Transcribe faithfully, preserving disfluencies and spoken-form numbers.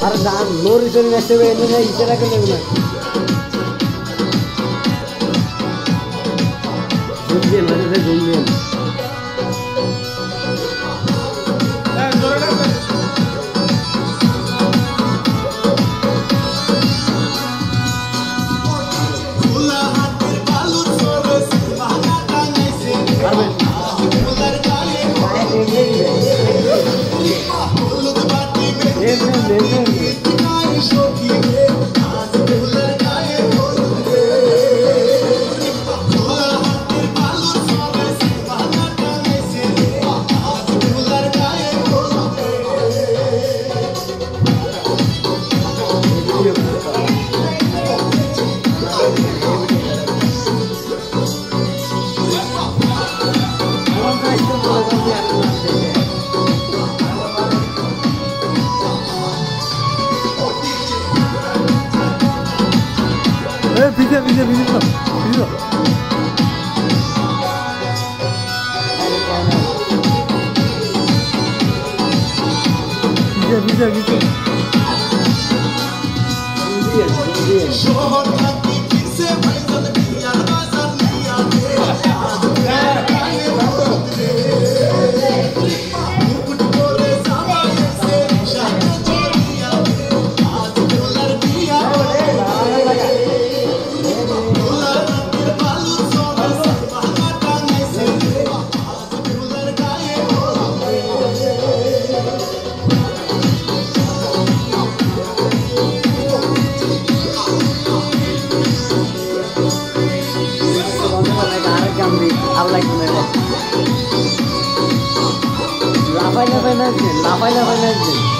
अरे दान no return ऐसे वे नहीं इसे रख लेना झूम मैंने से झूम लिया पीछे पीछे पीछे तो पीछे पीछे पीछे अब लाइक मेरे लाफाई लाफाई नाच लाफाई लाफाई नाच